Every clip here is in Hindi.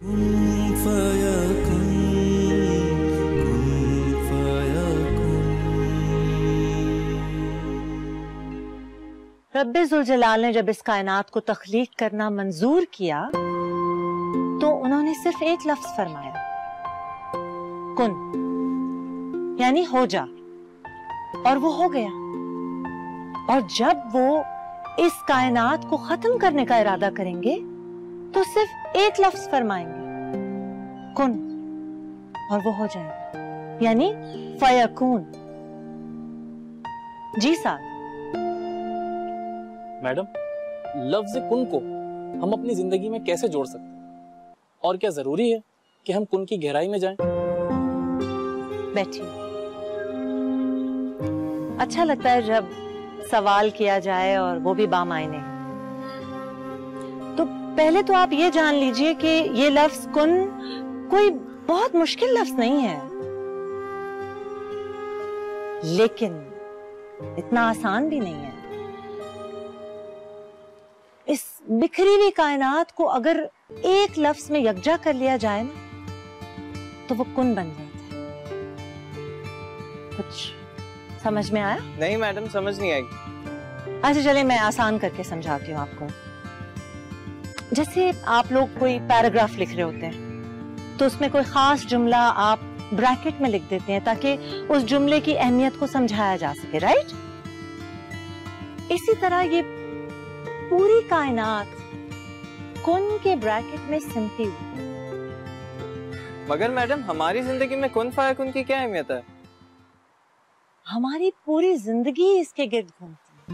कुन फयकुन, कुन फयकुन। रब्बे ज़ुल जलाल ने जब इस कायनात को तख्लीक करना मंजूर किया तो उन्होंने सिर्फ एक लफ्ज फरमाया, कुन, यानी हो जा, और वो हो गया। और जब वो इस कायनात को खत्म करने का इरादा करेंगे तो सिर्फ एक लफ्ज फरमाएंगे, कुन, और वो हो जाएगा, यानी फयकून। जी साहब। मैडम, लफ्ज कुन को हम अपनी जिंदगी में कैसे जोड़ सकते हैं? और क्या जरूरी है कि हम कुन की गहराई में जाएं? बैठिए। अच्छा लगता है जब सवाल किया जाए और वो भी बामायने। तो पहले तो आप ये जान लीजिए कि ये लफ्ज कुन कोई बहुत मुश्किल लफ्ज नहीं है, लेकिन इतना आसान भी नहीं है। इस बिखरी हुई कायनात को अगर एक लफ्ज में यकजा कर लिया जाए ना तो वो कुन बन जाता है। कुछ समझ में आया? नहीं मैडम, समझ नहीं आई। अच्छा चलिए मैं आसान करके समझाती हूँ आपको। जैसे आप लोग कोई पैराग्राफ लिख रहे होते हैं तो उसमें कोई खास जुमला आप ब्रैकेट में लिख देते हैं ताकि उस जुमले की अहमियत को समझाया जा सके, राइट? इसी तरह ये पूरी कायनात कुन के ब्रैकेट में सिमटी हुई। मगर मैडम, हमारी जिंदगी में कुन फायकुन की क्या अहमियत है? हमारी पूरी जिंदगी इसके गिर्द घूमती है।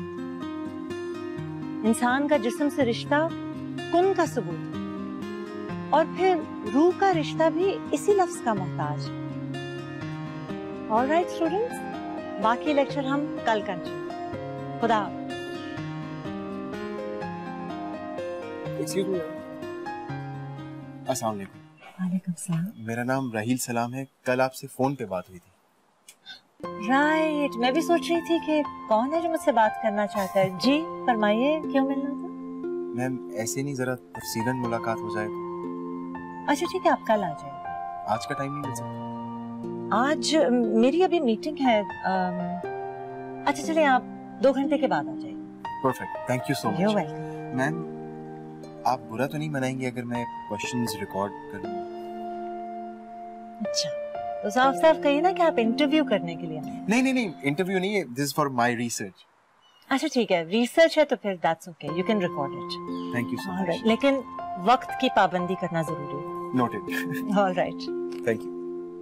इंसान का जिस्म से रिश्ता कुन का सबूत है, और फिर रूह का रिश्ता भी इसी लफ्ज का मोहताज है। ऑलराइट स्टूडेंट्स, बाकी लेक्चर हम कल कंटिन्यू। खुदा हाफ़िज़। Excuse me. अस्सलाम वालेकुम। वालेकुम सलाम। मेरा नाम राहील सलाम है। कल आपसे फोन पे बात हुई थी। राइट, मैं भी सोच रही थी कि कौन है जो मुझसे बात करना चाहता है। जी फरमाइए, क्यों मिलना था? मैम ऐसे नहीं, जरा तफसीलन मुलाकात हो जाए तो। अच्छा ठीक है, आप कल आ जाइए। आज का टाइम नहीं मिल सकता? आज मेरी अभी मीटिंग है। अच्छा चलिए, आप 2 घंटे के बाद आ जाइए। Perfect, thank you so You're much. welcome। Ma'am आप बुरा तो नहीं मनाएंगे अगर मैं क्वेश्चंस रिकॉर्ड करूं? अच्छा तो साफ साफ कहिए ना कि आप इंटरव्यू करने के लिए आए हैं। नहीं, इंटरव्यू नहीं है, this is for my research. अच्छा ठीक है, रिसर्च है तो फिर that's okay, you can record it. Thank you so much. लेकिन वक्त की पाबंदी करना जरूरी है। Noted. Alright, thank you.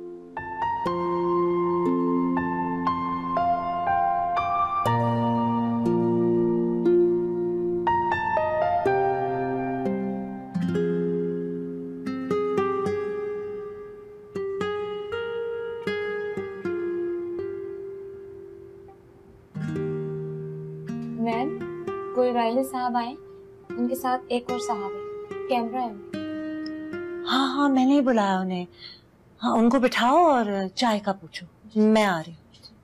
Ma'am, कोई राहिल साहब आए, उनके साथ एक और साहब है, कैमरा है। हाँ हाँ मैंने ही बुलाया उन्हें। हाँ उनको बिठाओ और चाय का पूछो, मैं आ रही हूँ।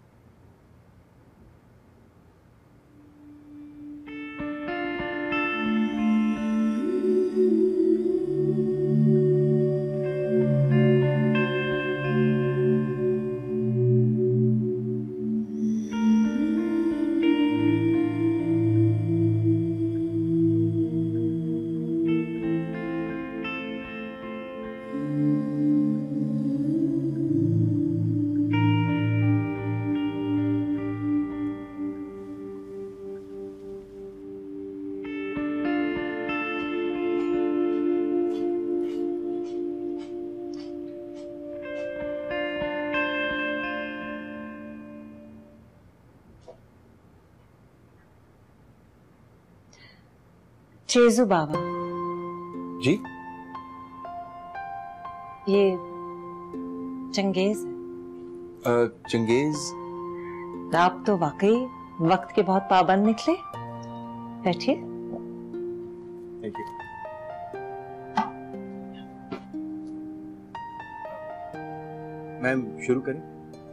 चेजू बाबा जी, ये चंगेज है। चंगेज? आप तो वाकई वक्त के बहुत पाबंद निकले। बैठिए। Thank you. मैम शुरू करें?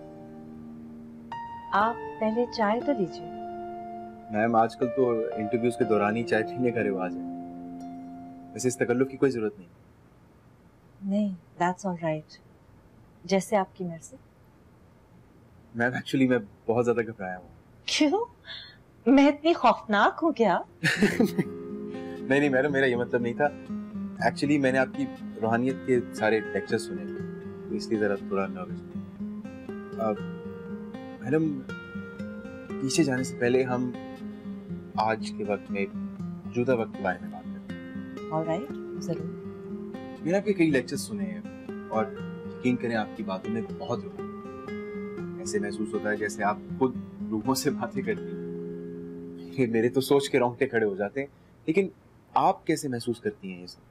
आप पहले चाय तो लीजिए। मैम आजकल तो इंटरव्यूज के दौरान ही चाय पीने का रिवाज है, वैसे इस तकल्लुफ की कोई जरूरत नहीं। नहीं, that's all right. जैसे आपकी मर्जी। मैम एक्चुअली मैं बहुत ज्यादा घबराया हूँ। क्यों? मैं इतनी खौफनाक हूँ क्या? नहीं नहीं मैडम, मेरा ये मतलब नहीं था। एक्चुअली मैंने आपकी रूहानियत के सारे लेक्चर सुने तो इसलिए जरा थोड़ा नर्वस हूँ। मैडम पीछे जाने से पहले हम आज के वक्त में मौजूदा वक्त के बारे में बात करते हैं। ऑलराइट, जरूर। मैंने आपके कई लेक्चर्स सुने हैं और यकीन करें आपकी बातों में बहुत रूह है। ऐसे महसूस होता है जैसे आप खुद रूहों से बातें करती हैं। मेरे तो सोच के रोंगटे खड़े हो जाते हैं, लेकिन आप कैसे महसूस करती हैं ये सब?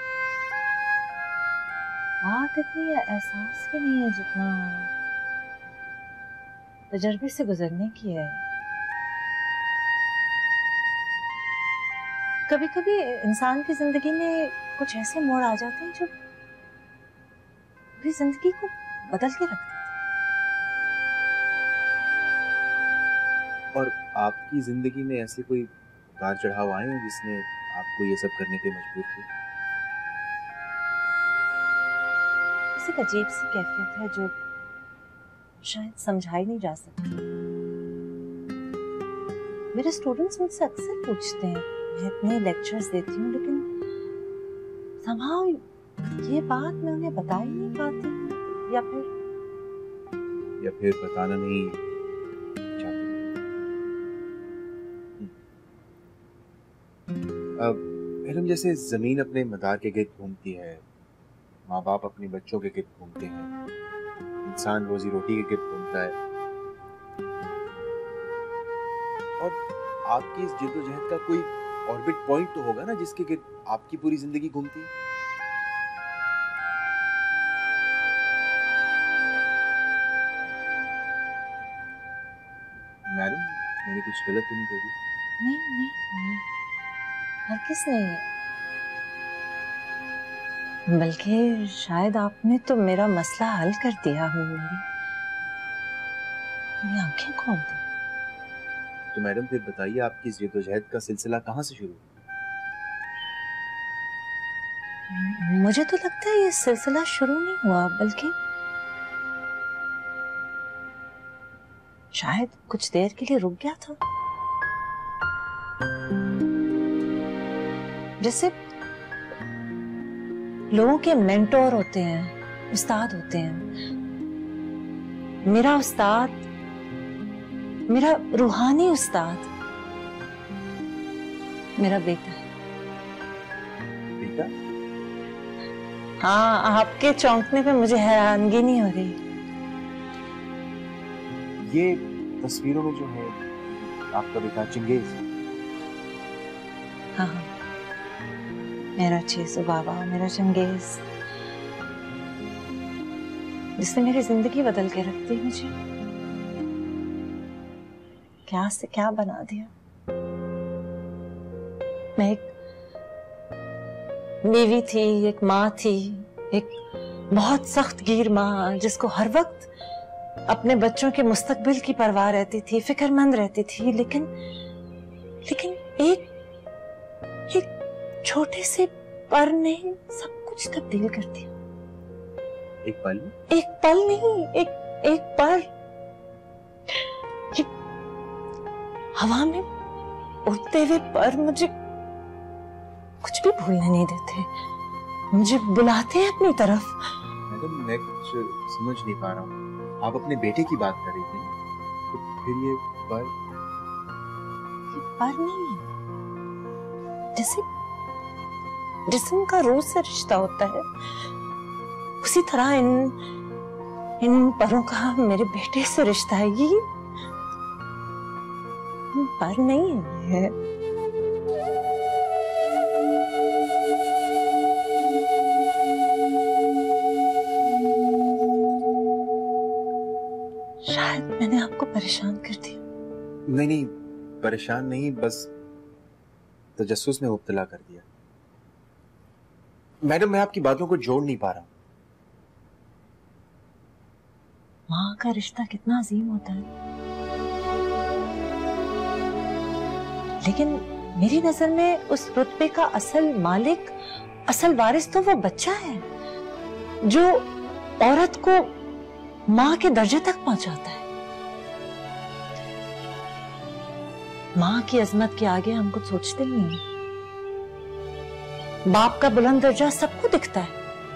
बात इतनी एहसास की नहीं है जितना तजर्बे से गुजरने की है। कभी कभी इंसान की जिंदगी में कुछ ऐसे मोड़ आ जाते हैं जो पूरी जिंदगी को बदल के रख देते हैं। और आपकी जिंदगी में ऐसे कोई उतार चढ़ाव आए हैं जिसने आपको ये सब करने पे मजबूर किया? एक अजीब सी कैफियत है जो शायद समझाई नहीं जा सकती। मेरे स्टूडेंट्स मुझसे अक्सर पूछते हैं, मैं इतने लेक्चर्स देती हूँ लेकिन somehow ये बात मैं उन्हें बता ही नहीं पाती, या फिर बताना नहीं चाहती। मैडम जैसे जमीन अपने मदार के गिर्द घूमती है, माँ बाप अपने बच्चों के गिर्द घूमते हैं, इंसान रोजी रोटी के गिर्द घूमता है, और आपकी इस जिद्दोजहद का कोई ऑर्बिट पॉइंट तो होगा ना जिसके गिर्द आपकी पूरी जिंदगी घूमती है। मैडम मैंने कुछ गलत तो नहीं कर दी? नहीं, हरगिज़ नहीं। बल्कि शायद आपने तो मेरा मसला हल कर दिया। मेरी आंखें खोल दी। तो मैडम फिर बताइए आपकी जिद्दोजहद का सिलसिला कहाँ से शुरू हुआ? मुझे तो लगता है ये सिलसिला शुरू नहीं हुआ, बल्कि शायद कुछ देर के लिए रुक गया था। जैसे लोगों के मेंटोर होते हैं, उस्ताद होते हैं। मेरा उस्ताद, मेरा रूहानी उस्ताद मेरा बेटा है। बेटा? हाँ, आपके चौंकने पे मुझे हैरानगी नहीं हो रही। ये तस्वीरों में जो है आपका बेटा चंगेज? हाँ, मेरा चेसू बाबा, मेरा चंगेज, जिसने मेरी जिंदगी बदल के रख दी। मुझे क्या से क्या बना दिया। मैं एक बीवी थी, एक माँ थी, एक बहुत सख्त गिर माँ जिसको हर वक्त अपने बच्चों के मुस्तकबिल की परवाह रहती थी, फिक्रमंद रहती थी। लेकिन एक छोटे से पर ने सब कुछ तब्दील कर दिया। एक पल नहीं, एक पर। ये हवा में उड़ते हुए पर मुझे कुछ भी भूलने नहीं देते, मुझे बुलाते हैं अपनी तरफ। मैडम मैं कुछ समझ नहीं पा रहा हूँ। आप अपने बेटे की बात कर रही थी, तो फिर ये पर नहीं है। जैसे जिस्म का रूह से रिश्ता होता है, उसी तरह इन परों का मेरे बेटे से रिश्ता है। ये पर नहीं है। शायद मैंने आपको परेशान कर दिया। नहीं, परेशान नहीं, बस तजस्सुस में मुब्तला कर दिया। मैडम मैं आपकी बातों को जोड़ नहीं पा रहा। माँ का रिश्ता कितना अजीम होता है, लेकिन मेरी नजर में उस रुतबे का असल मालिक, असल वारिस तो वो बच्चा है। जो औरत को मां के दर्जे तक पहुंचाता है। मां की अजमत के आगे हम कुछ सोचते ही नहीं। बाप का बुलंद दर्जा सबको दिखता है,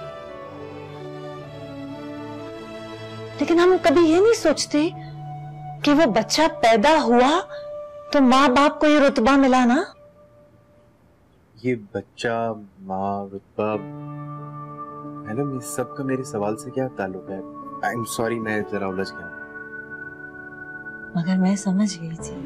लेकिन हम कभी ये नहीं सोचते कि वो बच्चा पैदा हुआ तो माँ बाप को ये रुतबा मिला ना। ये बच्चा, माँ, रुतबा, मैडम इस सब का मेरे सवाल से क्या ताल्लुक है? आई एम सॉरी, मैं जरा उलझ गया। मगर मैं समझ गई थी,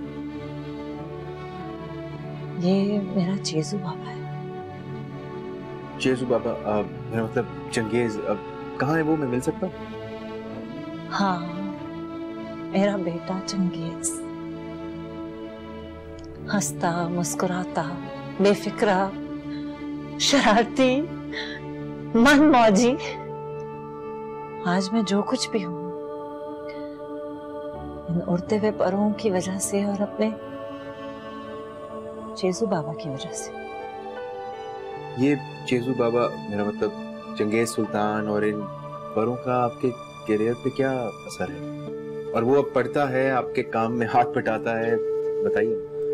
ये मेरा चेजू बाबा है। चेजू बाबा? मेरा मतलब चंगेज, कहाँ है वो? मैं मिल सकता हूँ? हाँ, मेरा बेटा चंगेज, हंसता मुस्कुराता, बेफिक्रा, शरारती, मनमौजी। आज मैं जो कुछ भी हूं, इन उड़ते हुए परों की वजह से और अपने चेजू बाबा की वजह से। ये चेजू बाबा, मेरा मतलब चंगेज सुल्तान और इन परों का आपके करियर पे क्या असर है? और वो अब पढ़ता है, आपके काम में हाथ बटाता है, बताइए।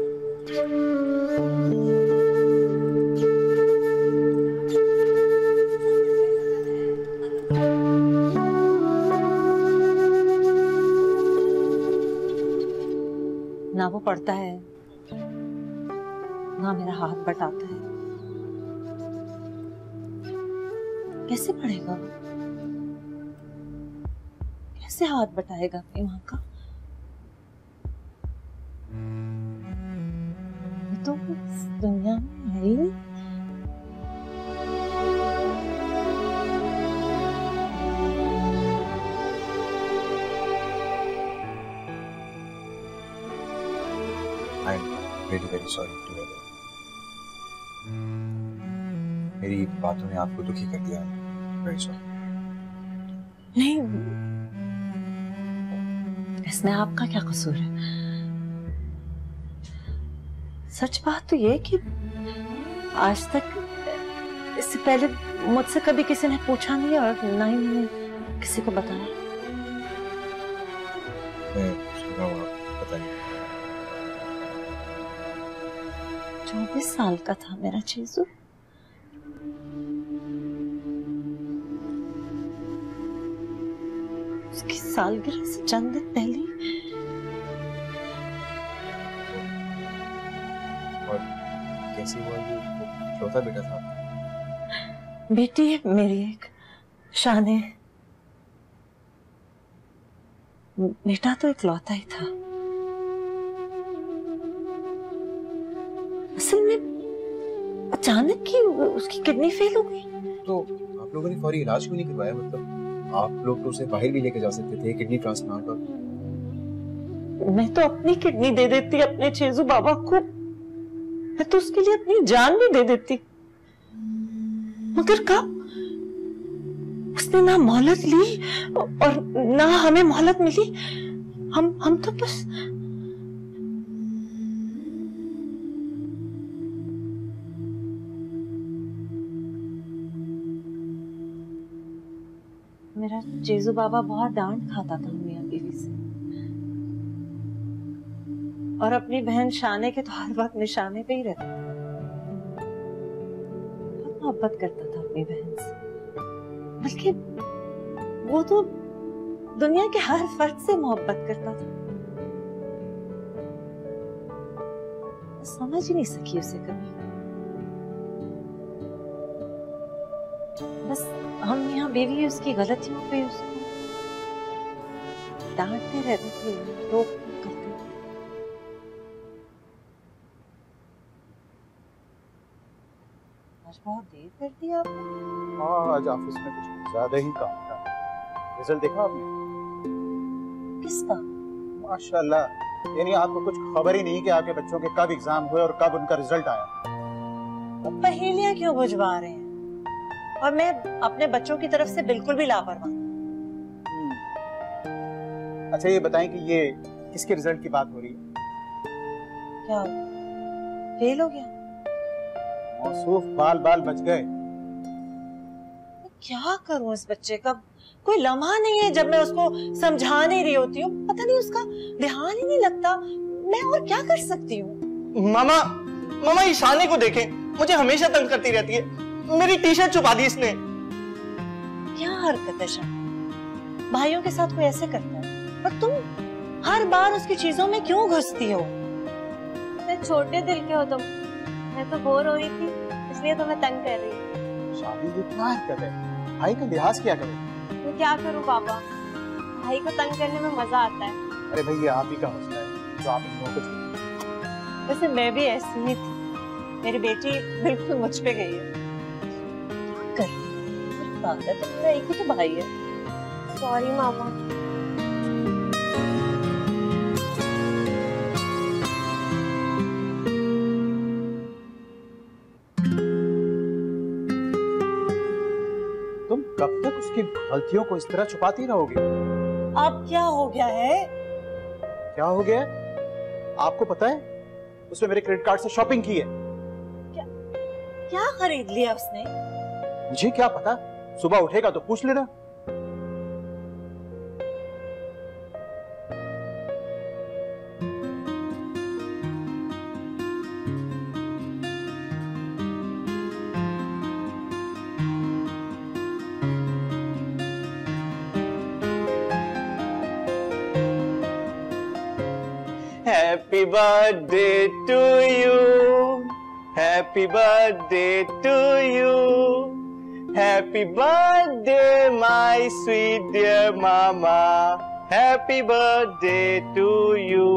ना वो पढ़ता है, ना मेरा हाथ बटाता है। कैसे पढ़ेगा वो? कैसे हाथ बटाएगा अपनी माँ का? तो इस दुनिया में है ही नहीं। I am very very sorry to hear that. मेरी बातों ने आपको दुखी कर दिया, वेरी सॉरी। नहीं, इसमें आपका क्या कसूर है? सच बात तो ये कि आज तक इससे पहले मुझसे कभी किसी ने पूछा नहीं और ना ही मैंने किसी को बताया। मैं सुन रहा हूँ, आप बताइए। 24 साल का था मेरा चेजू। उसकी सालगिरह से चंद दिन पहले। और कैसे हुआ? ये छोटा बेटा था? बेटी है मेरी एक, शाने। बेटा तो इकलौता ही था। असल में अचानक ही उसकी किडनी फेल हो गई। तो आप लोगों ने फौरी इलाज क्यों नहीं करवाया? मतलब आप लोग तो उसे बाहर भी लेके जा सकते थे, किडनी ट्रांसप्लांट। और मैं तो अपनी किडनी दे देती अपने चेजू बाबा को। मैं तो उसके लिए अपनी जान भी दे देती। मगर कब? उसने ना मोहलत ली और ना हमें मोहलत मिली। हम तो बस मेरा चेजू बाबा बहुत डांट खाता था मियां बीवी से, और अपनी बहन शाने के तो हर वक्त निशाने पे ही रहता था। बहुत मोहब्बत करता था अपनी बहन से, बल्कि वो तो दुनिया के हर फर्द से मोहब्बत करता था। समझ ही नहीं सकी उसे कभी। बस हम यहाँ बेवी उसकी गलतियों पे उसको डांटते रहते थे, रोक करते थे। आज बहुत देर कर दी आपने। हाँ, आज ऑफिस में कुछ ज्यादा ही काम था। रिजल्ट देखा आपने? किसका? माशाल्लाह, यानी आपको कुछ खबर ही नहीं कि आपके बच्चों के कब एग्जाम हुए और कब उनका रिजल्ट आया। तो पहेलियां क्यों बुझवा रहे हैं? और मैं अपने बच्चों की तरफ से बिल्कुल भी लापरवाह। अच्छा ये बताएं कि ये किसके रिजल्ट की बात हो रही है? क्या फेल हो गया? मौसूफ बाल बाल बच गए। क्या करूं इस बच्चे का? कोई लम्हा नहीं है जब मैं उसको समझा नहीं रही होती हूँ, पता नहीं उसका ध्यान ही नहीं लगता। मैं और क्या कर सकती हूँ? मामा मामा ईशानी को देखें, मुझे हमेशा तंग करती रहती है। मेरी टी शर्ट छुपा दी इसने। क्या हरकत है शान, भाइयों के साथ कोई ऐसे करता है? और तुम हर बार उसकी चीजों में क्यों घुसती हो? मैं छोटे दिल के हो तुम। मैं तो बोर हो रही थी, इसलिए तो मैं तंग कर रही हूँ। शादी ये क्या हरकत है? भाई का लिहाज क्या करो? मैं क्या करूँ पापा, भाई को तंग करने में मजा आता है। अरे भाई ये आप ही का मसला है जो आप इन लोगों को छोड़। वैसे मैं भी ऐसी ही थी, मेरी बेटी बिल्कुल मुझ पे गई है। क्या कर रही है? तो मेरा एक ही तो भाई है। सॉरी मामा। तुम कब तक उसकी गलतियों को इस तरह छुपाती रहोगी? अब क्या हो गया है? क्या हो गया? आपको पता है उसने मेरे क्रेडिट कार्ड से शॉपिंग की है। क्या खरीद लिया उसने? मुझे क्या पता, सुबह उठेगा तो पूछ लेना। Happy birthday to you. Happy birthday to you. Happy birthday, my sweet dear mama. Happy birthday to you.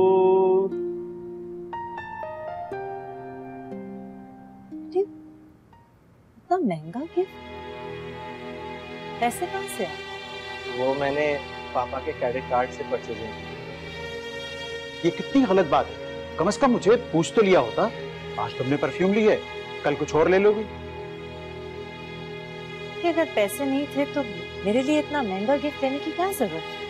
इतना महंगा गिफ्ट पैसे कहाँ से आए? वो मैंने पापा के क्रेडिट कार्ड से परचेजिंग की। ये कितनी गलत बात है। कम से कम मुझे पूछ तो लिया होता। आज तुमने परफ्यूम ली है, कल कुछ और ले लोगी। कि अगर पैसे नहीं थे तो मेरे लिए इतना महंगा गिफ्ट लेने की क्या जरूरत है?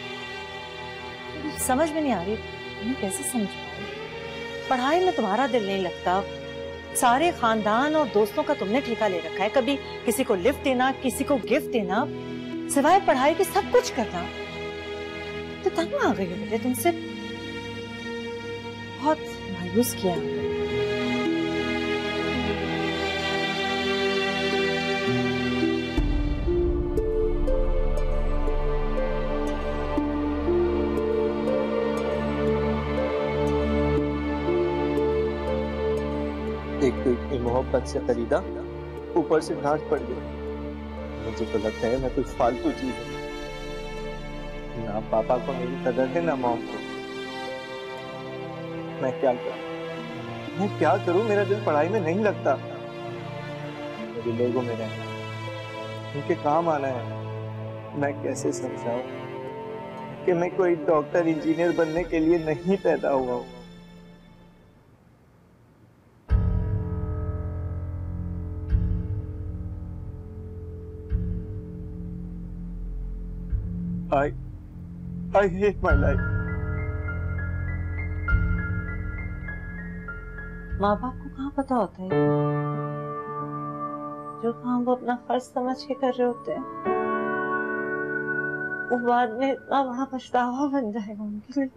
समझ में नहीं आ रही, मैं कैसे समझाऊं? पढ़ाई में तुम्हारा दिल नहीं लगता, सारे खानदान और दोस्तों का तुमने ठेका ले रखा है। कभी किसी को लिफ्ट देना, किसी को गिफ्ट देना, सिवाय पढ़ाई के सब कुछ करना। तो तंग आ गई हो बेटे तुमसे, बहुत मायूस किया। एक तो इतनी मोहब्बत से खरीदा, ऊपर से डांट पड़ गई। मुझे तो लगता है मैं कुछ फालतू चीज हूँ। ना पापा को मेरी कदर है ना मॉम को। मैं क्या करूं? मेरा दिल पढ़ाई में नहीं लगता। मुझे लोगों में रहना, उनके काम आना है। मैं कैसे समझाऊं कि मैं कोई डॉक्टर इंजीनियर बनने के लिए नहीं पैदा हुआ हूं। I hate my life. माँ बाप को कहाँ पता होता है जो काम वो अपना फर्ज समझ के कर रहे होते हैं, वो बाद में इतना बड़ा पछतावा बन जाएगा उनके लिए।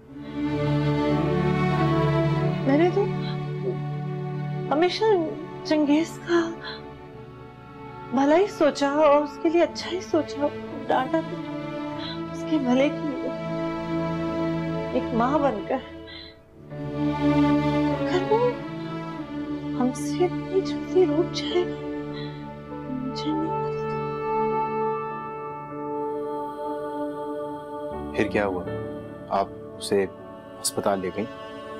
मैंने तो हमेशा चंगेज का भला ही सोचा और उसके लिए अच्छा ही सोचा, डांटा तो उसके भले के लिए। एक माँ बनकर अगर वो हमसे इतनी जल्दी रूठ जाएगा, मुझे नहीं पता। फिर क्या हुआ? आप उसे अस्पताल ले गई?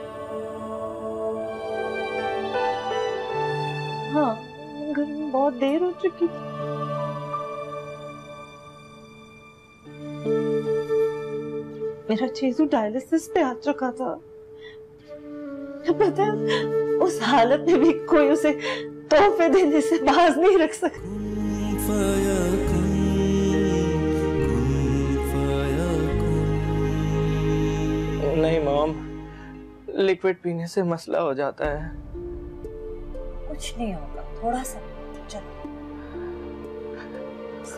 हाँ, घर में बहुत देर हो चुकी थी। मेरा चीजू डायलिसिस पे आ चुका था। पता है, उस हालत में भी कोई उसे तोहफे देने से बाज नहीं रख सकता। नहीं मॉम, लिक्विड पीने से मसला हो जाता है। कुछ नहीं होगा, थोड़ा सा चलो।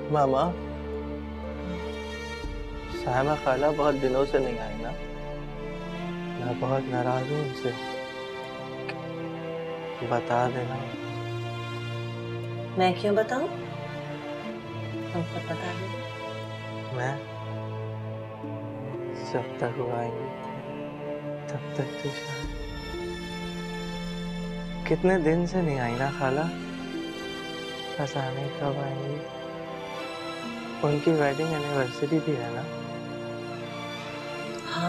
मामा, साहिमा खाला बहुत दिनों से नहीं आई ना, मैं बहुत नाराज हूँ उनसे। बता देना। मैं क्यों बताऊं? तुम खुद बता दो। मैं जब तक वो आएंगी तब तक तो शायद। कितने दिन से नहीं आई ना खाला, बस आने कब आएंगी? उनकी वेडिंग एनिवर्सरी भी है ना? हाँ,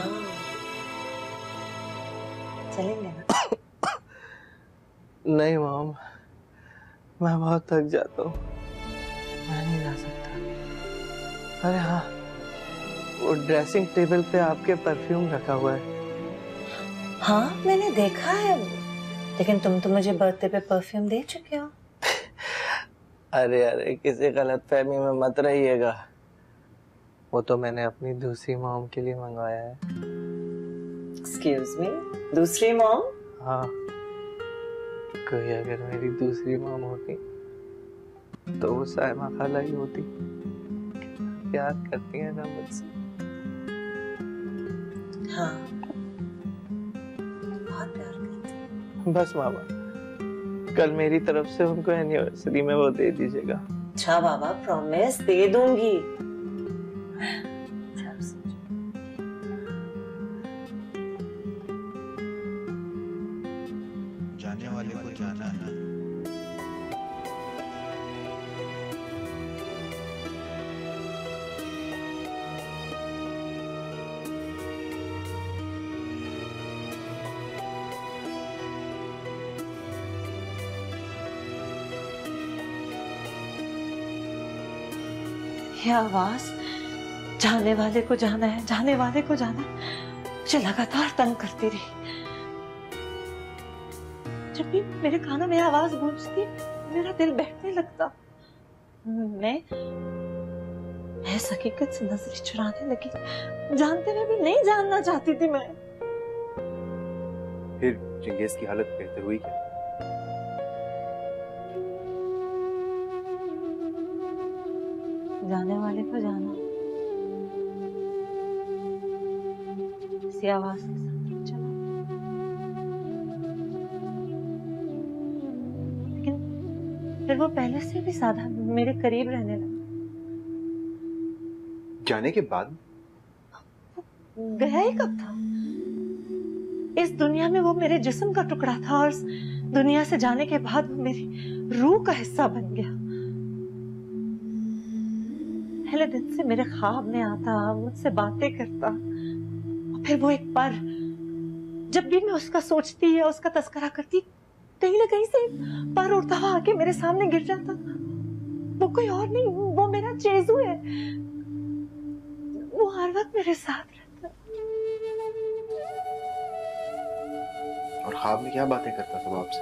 चलेंगे ना? नहीं मॉम, मैं बहुत थक जाता हूँ, मैं नहीं जा सकता। अरे हाँ, वो ड्रेसिंग टेबल पे आपके परफ्यूम रखा हुआ है। हाँ, मैंने देखा है, लेकिन तुम तो मुझे बर्थडे पे परफ्यूम दे चुके हो। अरे अरे, किसी गलतफहमी में मत रहिएगा, वो तो मैंने अपनी दूसरी मॉम के लिए मंगवाया है। एक्सक्यूज मी, दूसरी मॉम? हाँ, कोई अगर मेरी दूसरी मॉम होती तो वो साहिमा खाला ही होती। प्यार करती है ना मुझसे? हाँ, बहुत प्यार करती हूँ। बस मामा, कल मेरी तरफ से उनको एनिवर्सरी में वो दे दीजिएगा। अच्छा बाबा, प्रॉमिस, दे दूंगी। जाने वाले को जाना है। ये आवाज, जाने वाले को जाना है, जाने वाले को जाना है, मुझे लगातार तंग करती रही। जब भी मेरे कानों में आवाज गूंजती, मेरा दिल बैठने लगता। मैं इस हकीकत से नजरें चुराने लगी, जानते हुए भी नहीं जानना चाहती थी मैं। फिर चंगेज की हालत बेहतर हुई क्या? जाने वाले को जाना, इसी आवाज के साथ चला। लेकिन फिर वो पहले से भी ज्यादा मेरे करीब रहने लगा। जाने के बाद? गया ही कब था? इस दुनिया में वो मेरे जिस्म का टुकड़ा था, और इस दुनिया से जाने के बाद वो मेरी रूह का हिस्सा बन गया। पहले दिन से मेरे ख्वाब में आता, मुझसे बातें करता, और फिर वो एक बार जब भी मैं उसका सोचती या उसका तस्करा करती, कहीं ना कहीं से पर उड़ता हुआ आके मेरे सामने गिर जाता। वो कोई और नहीं, वो मेरा चेजू है। वो हर वक्त मेरे साथ रहता। और ख्वाब में क्या बातें करता सब आपसे?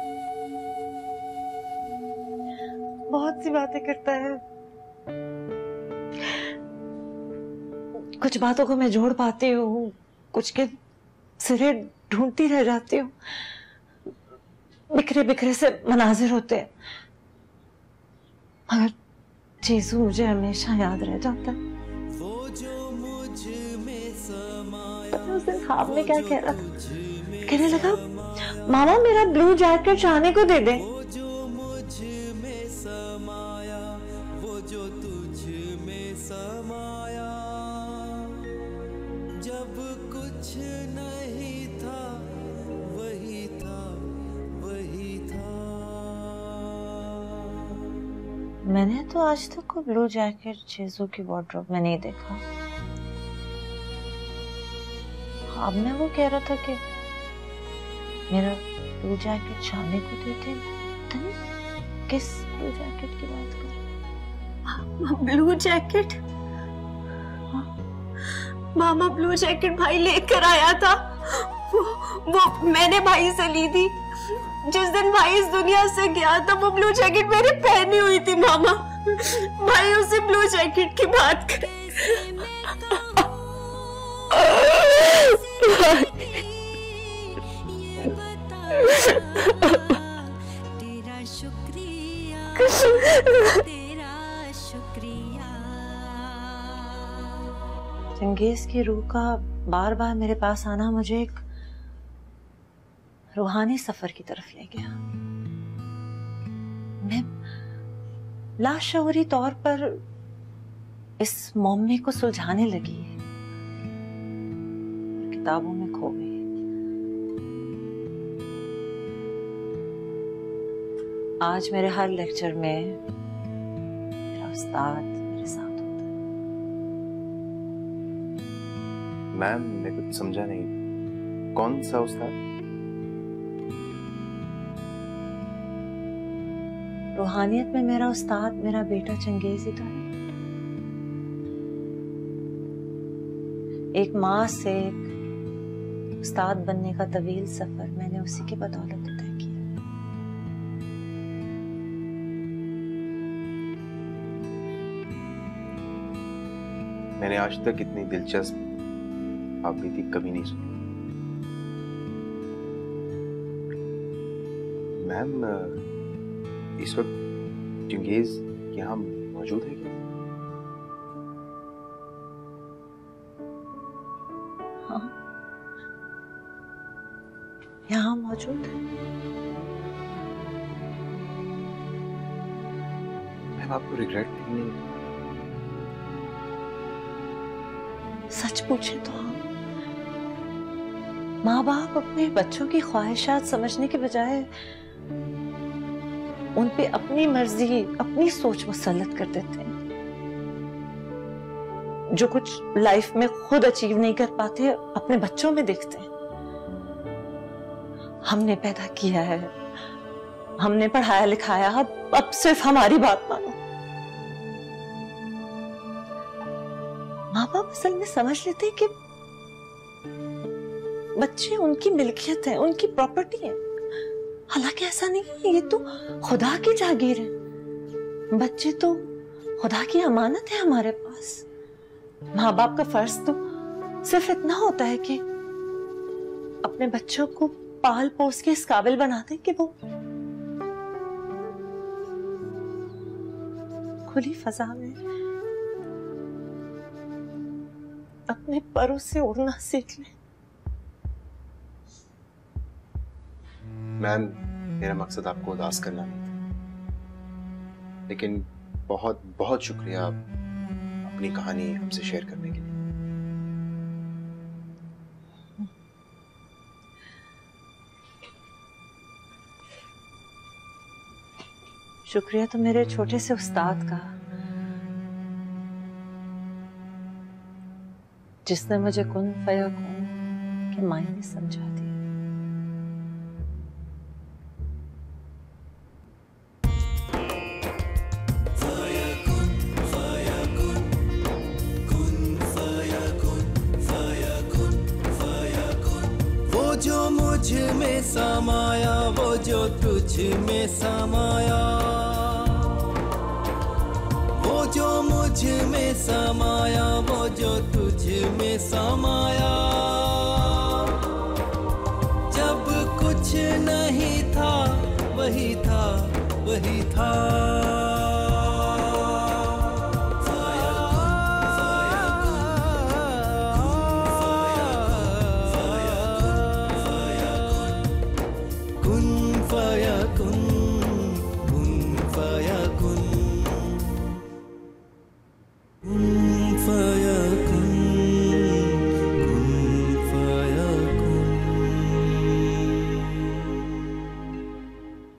बहुत सी बातें करता है। कुछ बातों को मैं जोड़ पाती हूँ, कुछ के सिरे ढूंढती रह जाती हूँ। बिखरे बिखरे से मनाजिर होते हैं, मगर चीजू मुझे हमेशा याद रह जाता है। उस दिन ख्वाब में क्या कह रहा था? कहने लगा, मामा मेरा ब्लू जैकेट शाने को दे दे। जब कुछ नहीं था, वही था, वही था। मैंने तो आज तक कोई ब्लू जैकेट चीजों की वार्डरोब में नहीं देखा। अब मैं वो कह रहा था कि मेरा ब्लू जैकेट शाने को देते। किस ब्लू जैकेट की बात कर? Blue jacket? मामा ब्लू जैकेट भाई लेकर आया था, वो मैंने भाई से ली थी। जिस दिन भाई इस दुनिया से गया था, वो ब्लू जैकेट मेरी पहनी हुई थी। मामा, भाई उसी ब्लू जैकेट की बात कर। तेरा शुक्रिया, तेरा शुक्रिया। चंगेज की रूह का बार बार मेरे पास आना मुझे एक रूहानी सफर की तरफ ले गया। मैं लाशऊरी तौर पर इस मोहम्मे को सुलझाने लगी, किताबों में खो गई। आज मेरे हर लेक्चर में मेरा उस्ताद मेरे साथ होता है। मैम मैं कुछ समझा नहीं, कौन सा उस्ताद? रूहानियत में मेरा उस्ताद मेरा बेटा चंगेज ही तो है। एक माँ से एक उस्ताद बनने का तवील सफर मैंने उसी के बदौलत तय किया। मैंने आज तक इतनी दिलचस्प आपबीती कभी नहीं सुनी। मैम इस वक्त चंगेज यहाँ मौजूद है क्या? हाँ, यहाँ मौजूद है। मैम आपको रिग्रेट नहीं? सच पूछे तो हाँ। माँ बाप अपने बच्चों की ख्वाहिशात समझने के बजाय उन पे अपनी मर्जी, अपनी सोच मुसल्लत कर देते हैं। जो कुछ लाइफ में खुद अचीव नहीं कर पाते अपने बच्चों में देखते हैं। हमने पैदा किया है, हमने पढ़ाया लिखाया, अब सिर्फ हमारी बात मानो। माँ बाप असल में समझ लेते हैं कि बच्चे उनकी मिल्कियत है, उनकी प्रॉपर्टी है। हालांकि ऐसा नहीं है, ये तो खुदा की जागीर है। बच्चे तो खुदा की अमानत है हमारे पास। माँ बाप का फर्ज तो सिर्फ इतना होता है कि अपने बच्चों को पाल पोस के इस काबिल बना दे कि वो खुली फजा में अपने परों से उड़ना सीख ले। मैम मेरा मकसद आपको उदास करना नहीं था, लेकिन बहुत बहुत शुक्रिया अपनी कहानी हमसे शेयर करने के लिए। शुक्रिया तो मेरे छोटे से उस्ताद का, जिसने मुझे कुन फयाकुन के मायने समझा दिया। वो जो मुझ में समाया, वो जो तुझ में समाया, वो जो मुझ में समाया, वो जो तुझ में समाया। जब कुछ नहीं था वही था, वही था। कुन